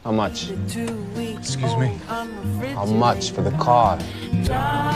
How much? Excuse me? How much for the car?